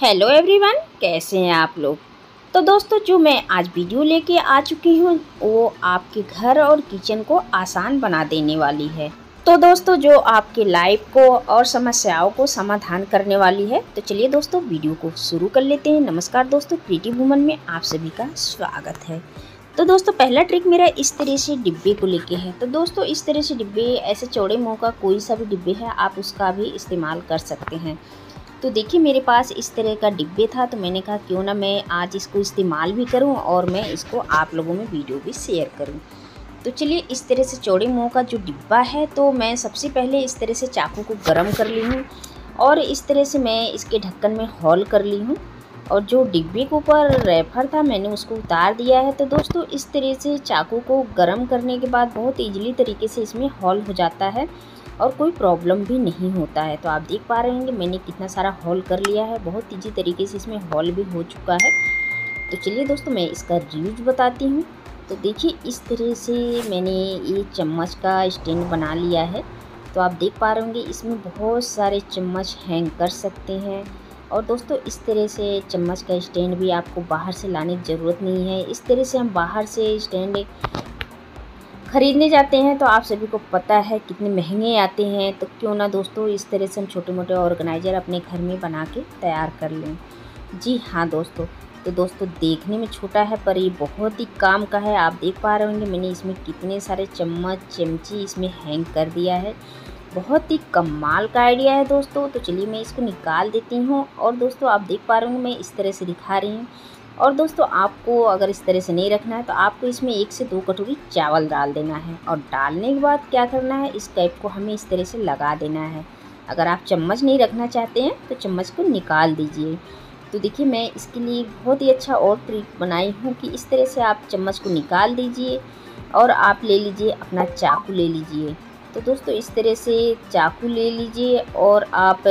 Hello everyone, कैसे हैं आप लोग। तो दोस्तों, जो मैं आज वीडियो लेके आ चुकी हूँ वो आपके घर और किचन को आसान बना देने वाली है। तो दोस्तों, जो आपके लाइफ को और समस्याओं को समाधान करने वाली है। तो चलिए दोस्तों, वीडियो को शुरू कर लेते हैं। नमस्कार दोस्तों, क्रिएटिव वुमन में आप सभी का स्वागत है। तो दोस्तों, पहला ट्रिक मेरा इस तरह से डिब्बे को लेके है। तो दोस्तों, इस तरह से डिब्बे, ऐसे चौड़े मुँह का कोई सा भी डिब्बे है, आप उसका भी इस्तेमाल कर सकते हैं। तो देखिए, मेरे पास इस तरह का डिब्बे था, तो मैंने कहा क्यों ना मैं आज इसको इस्तेमाल भी करूं और मैं इसको आप लोगों में वीडियो भी शेयर करूं। तो चलिए, इस तरह से चौड़े मुंह का जो डिब्बा है, तो मैं सबसे पहले इस तरह से चाकू को गर्म कर ली हूँ और इस तरह से मैं इसके ढक्कन में होल कर ली हूँ। और जो डिब्बे के ऊपर रैपर था, मैंने उसको उतार दिया है। तो दोस्तों, इस तरह से चाकू को गर्म करने के बाद बहुत ईजिली तरीके से इसमें होल हो जाता है और कोई प्रॉब्लम भी नहीं होता है। तो आप देख पा रहे हैं कि मैंने कितना सारा होल कर लिया है, बहुत ईजी तरीके से इसमें होल भी हो चुका है। तो चलिए दोस्तों, मैं इसका यूज बताती हूँ। तो देखिए, इस तरह से मैंने ये चम्मच का स्टैंड बना लिया है। तो आप देख पा रहे होंगे, इसमें बहुत सारे चम्मच हैंग कर सकते हैं। और दोस्तों, इस तरह से चम्मच का स्टैंड भी आपको बाहर से लाने की ज़रूरत नहीं है। इस तरह से हम बाहर से स्टैंड खरीदने जाते हैं तो आप सभी को पता है कितने महंगे आते हैं। तो क्यों ना दोस्तों, इस तरह से हम छोटे मोटे ऑर्गेनाइज़र अपने घर में बना के तैयार कर लें। जी हाँ दोस्तों, तो दोस्तों, देखने में छोटा है पर ये बहुत ही काम का है। आप देख पा रहे होंगे मैंने इसमें कितने सारे चम्मच चमची इसमें हैंग कर दिया है। बहुत ही कमाल का आइडिया है दोस्तों। तो चलिए, मैं इसको निकाल देती हूँ। और दोस्तों, आप देख पा रहे होंगे मैं इस तरह से दिखा रही हूँ। और दोस्तों, आपको अगर इस तरह से नहीं रखना है तो आपको इसमें 1 से 2 कटोरी चावल डाल देना है। और डालने के बाद क्या करना है, इस कैप को हमें इस तरह से लगा देना है। अगर आप चम्मच नहीं रखना चाहते हैं तो चम्मच को निकाल दीजिए। तो देखिए, मैं इसके लिए बहुत ही अच्छा और ट्रिक बनाई हूँ कि इस तरह से आप चम्मच को निकाल दीजिए और आप ले लीजिए अपना चाकू ले लीजिए। तो दोस्तों, इस तरह से चाकू ले लीजिए और आप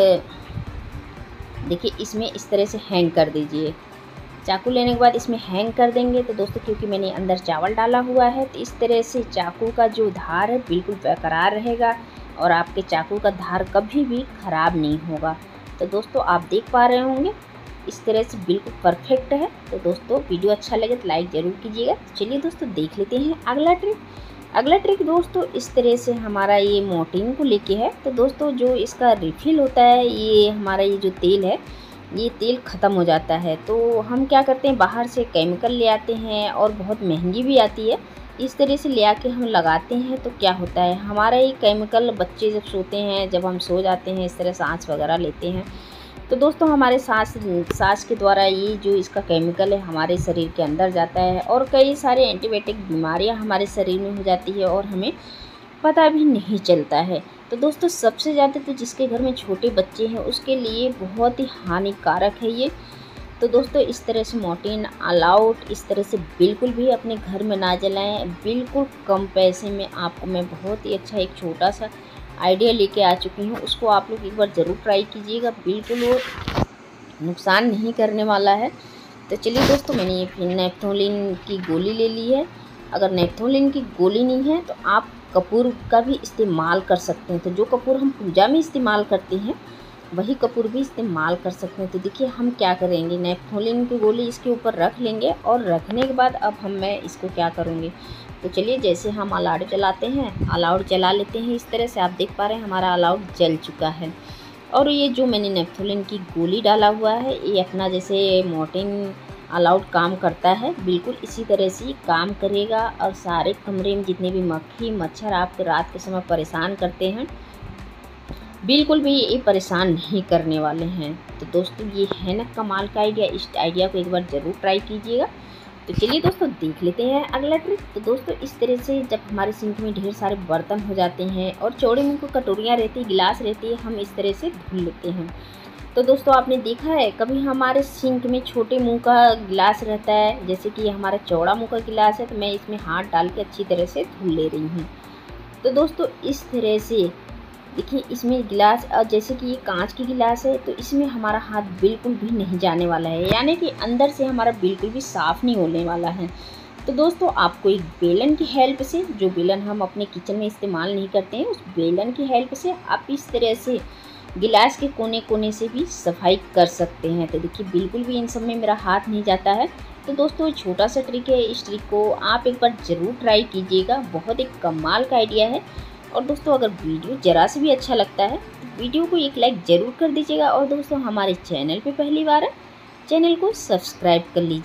देखिए इसमें इस तरह से हैंग कर दीजिए। चाकू लेने के बाद इसमें हैंग कर देंगे। तो दोस्तों, क्योंकि मैंने अंदर चावल डाला हुआ है, तो इस तरह से चाकू का जो धार है बिल्कुल बरकरार रहेगा और आपके चाकू का धार कभी भी ख़राब नहीं होगा। तो दोस्तों, आप देख पा रहे होंगे इस तरह से बिल्कुल परफेक्ट है। तो दोस्तों, वीडियो अच्छा लगे तो लाइक ज़रूर कीजिएगा। चलिए दोस्तों, देख लेते हैं अगला ट्रिक। अगला ट्रिक दोस्तों, इस तरह से हमारा ये मोर्टीन को लेके है। तो दोस्तों, जो इसका रिफ़िल होता है, ये हमारा ये जो तेल है, ये तेल ख़त्म हो जाता है। तो हम क्या करते हैं, बाहर से केमिकल ले आते हैं और बहुत महंगी भी आती है। इस तरह से ले आके हम लगाते हैं तो क्या होता है, हमारा ये केमिकल बच्चे जब सोते हैं, जब हम सो जाते हैं, इस तरह सांस वगैरह लेते हैं, तो दोस्तों हमारे सांस के द्वारा ये जो इसका केमिकल है हमारे शरीर के अंदर जाता है और कई सारे एंटीबायोटिक बीमारियां हमारे शरीर में हो जाती है और हमें पता भी नहीं चलता है। तो दोस्तों, सबसे ज़्यादा तो जिसके घर में छोटे बच्चे हैं उसके लिए बहुत ही हानिकारक है ये। तो दोस्तों, इस तरह से मोर्टीन ऑल आउट इस तरह से बिल्कुल भी अपने घर में ना जलाएं। बिल्कुल कम पैसे में आपको मैं बहुत ही अच्छा एक छोटा सा आइडिया लेके आ चुकी हूँ। उसको आप लोग एक बार ज़रूर ट्राई कीजिएगा, बिल्कुल वो नुकसान नहीं करने वाला है। तो चलिए दोस्तों, मैंने ये फिर नेप्थोलिन की गोली ले ली है। अगर नेप्थोलिन की गोली नहीं है तो आप कपूर का भी इस्तेमाल कर सकते हैं। तो जो कपूर हम पूजा में इस्तेमाल करते हैं वही कपूर भी इस्तेमाल कर सकते हैं। तो देखिए, हम क्या करेंगे, नेप्थोलिन की गोली इसके ऊपर रख लेंगे और रखने के बाद अब मैं इसको क्या करूँगी। तो चलिए, जैसे हम ऑल आउट जलाते हैं, ऑल आउट जला लेते हैं। इस तरह से आप देख पा रहे हैं हमारा ऑल आउट जल चुका है। और ये जो मैंने नेप्थोलिन की गोली डाला हुआ है, ये अपना जैसे मोर्टीन ऑल आउट काम करता है, बिल्कुल इसी तरह से ये काम करेगा। और सारे कमरे में जितने भी मक्खी मच्छर आपको रात के समय परेशान करते हैं, बिल्कुल भी ये परेशान नहीं करने वाले हैं। तो दोस्तों, ये है ना कमाल का आइडिया। इस आइडिया को एक बार ज़रूर ट्राई कीजिएगा। तो चलिए दोस्तों, देख लेते हैं अगला ट्रिक। तो दोस्तों, इस तरह से जब हमारे सिंक में ढेर सारे बर्तन हो जाते हैं और चौड़े मुँह की कटोरियाँ रहती, गिलास रहती है, हम इस तरह से धुल लेते हैं। तो दोस्तों, आपने देखा है कभी हमारे सिंक में छोटे मुंह का गिलास रहता है, जैसे कि हमारा चौड़ा मुंह का गिलास है, तो मैं इसमें हाथ डाल के अच्छी तरह से धुल ले रही हूँ। तो दोस्तों, इस तरह से देखिए इसमें गिलास, और जैसे कि ये कांच की गिलास है तो इसमें हमारा हाथ बिल्कुल भी नहीं जाने वाला है, यानी कि अंदर से हमारा बिल्कुल भी साफ़ नहीं होने वाला है। तो दोस्तों, आपको एक बेलन की हेल्प से, जो बेलन हम अपने किचन में इस्तेमाल नहीं करते हैं, उस बेलन की हेल्प से आप इस तरह से गिलास के कोने कोने से भी सफाई कर सकते हैं। तो देखिए बिल्कुल भी इन सब में मेरा हाथ नहीं जाता है। तो दोस्तों ये छोटा सा ट्रिक है, इस ट्रिक को आप एक बार ज़रूर ट्राई कीजिएगा, बहुत एक कमाल का आइडिया है। और दोस्तों अगर वीडियो ज़रा से भी अच्छा लगता है तो वीडियो को एक लाइक ज़रूर कर दीजिएगा। और दोस्तों हमारे चैनल पे पहली बार है, चैनल को सब्सक्राइब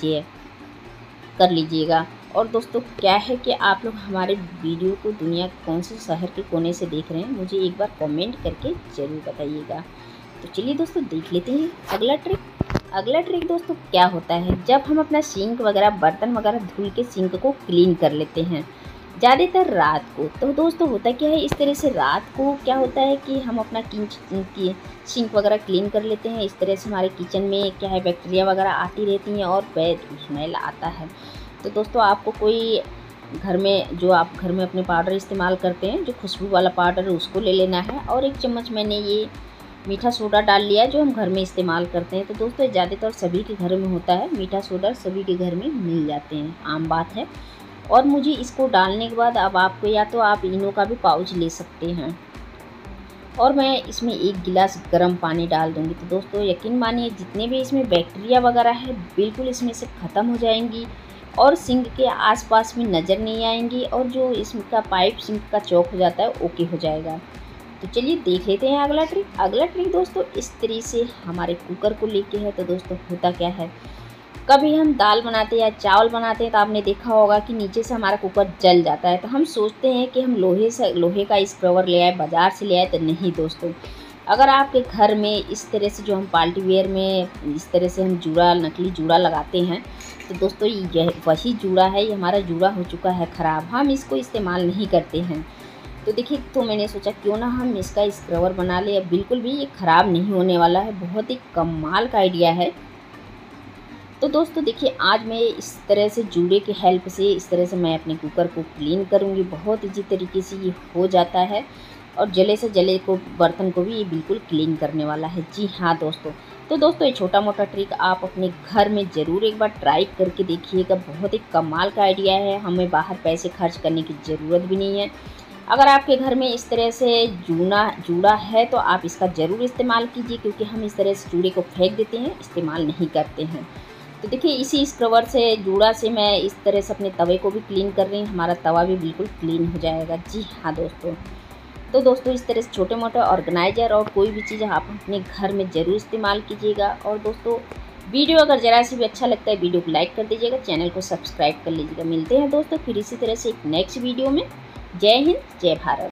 कर लीजिएगा। और दोस्तों क्या है कि आप लोग हमारे वीडियो को दुनिया के कौन से शहर के कोने से देख रहे हैं, मुझे एक बार कमेंट करके ज़रूर बताइएगा। तो चलिए दोस्तों देख लेते हैं अगला ट्रिक दोस्तों क्या होता है। जब हम अपना सिंक वगैरह बर्तन वगैरह धुल के सिंक को क्लीन कर लेते हैं ज़्यादातर रात को, तो दोस्तों होता क्या है, इस तरह से रात को क्या होता है कि हम अपना सिंक वगैरह क्लीन कर लेते हैं। इस तरह से हमारे किचन में क्या है बैक्टीरिया वगैरह आती रहती हैं और बैड स्मेल आता है। तो दोस्तों आपको कोई घर में जो आप घर में अपने पाउडर इस्तेमाल करते हैं, जो खुशबू वाला पाउडर है, उसको ले लेना है। और 1 चम्मच मैंने ये मीठा सोडा डाल लिया जो हम घर में इस्तेमाल करते हैं। तो दोस्तों ज़्यादातर सभी के घर में होता है, मीठा सोडा सभी के घर में मिल जाते हैं, आम बात है। और मुझे इसको डालने के बाद अब आपको या तो आप इनो का भी पाउच ले सकते हैं। और मैं इसमें 1 गिलास गर्म पानी डाल दूंगी। तो दोस्तों यकीन मानिए जितने भी इसमें बैक्टीरिया वगैरह है बिल्कुल इसमें से ख़त्म हो जाएंगी और सिंक के आसपास में नज़र नहीं आएंगी। और जो इसका पाइप सिंक का चौक हो जाता है ओके हो जाएगा। तो चलिए देख लेते हैं अगला ट्रिक दोस्तों इस तरह से हमारे कुकर को लेके है। तो दोस्तों होता क्या है, कभी हम दाल बनाते हैं या चावल बनाते हैं तो आपने देखा होगा कि नीचे से हमारा कुकर जल जाता है। तो हम सोचते हैं कि हम लोहे का स्क्रबर ले आए, बाज़ार से ले आए। तो नहीं दोस्तों, अगर आपके घर में इस तरह से जो हम पार्टी वेयर में इस तरह से हम नकली जूड़ा लगाते हैं, तो दोस्तों यह वही जूड़ा है, ये हमारा जूड़ा हो चुका है ख़राब, हम इसको इस्तेमाल नहीं करते हैं। तो देखिए तो मैंने सोचा क्यों ना हम इसका स्क्रबर बना लें। बिल्कुल भी ये ख़राब नहीं होने वाला है, बहुत ही कमाल का आइडिया है। तो दोस्तों देखिए आज मैं इस तरह से जूड़े की हेल्प से इस तरह से मैं अपने कुकर को क्लीन करूँगी। बहुत ईजी तरीके से ये हो जाता है और जले से जले को बर्तन को भी ये बिल्कुल क्लीन करने वाला है। जी हाँ दोस्तों, तो दोस्तों ये छोटा मोटा ट्रिक आप अपने घर में ज़रूर एक बार ट्राई करके देखिएगा, बहुत ही कमाल का आइडिया है। हमें बाहर पैसे खर्च करने की ज़रूरत भी नहीं है। अगर आपके घर में इस तरह से जूड़ा है तो आप इसका ज़रूर इस्तेमाल कीजिए, क्योंकि हम इस तरह से जूड़े को फेंक देते हैं, इस्तेमाल नहीं करते हैं। तो देखिए इसी स्क्रबर से जूड़ा से मैं इस तरह से अपने तवे को भी क्लीन कर रही हूँ, हमारा तवा भी बिल्कुल क्लीन हो जाएगा। जी हाँ दोस्तों, तो दोस्तों इस तरह से छोटे मोटे ऑर्गेनाइज़र और कोई भी चीज़ आप अपने घर में ज़रूर इस्तेमाल कीजिएगा। और दोस्तों वीडियो अगर ज़रा से भी अच्छा लगता है वीडियो को लाइक कर दीजिएगा, चैनल को सब्सक्राइब कर लीजिएगा। मिलते हैं दोस्तों फिर इसी तरह से एक नेक्स्ट वीडियो में। जय हिंद, जय भारत।